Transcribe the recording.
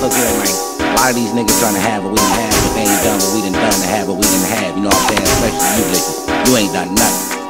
Look here, man. A lot of these niggas trying to have what we done have, but they ain't done what we done to have what we done have. You know what I'm saying? Especially you bitches. You ain't done nothing.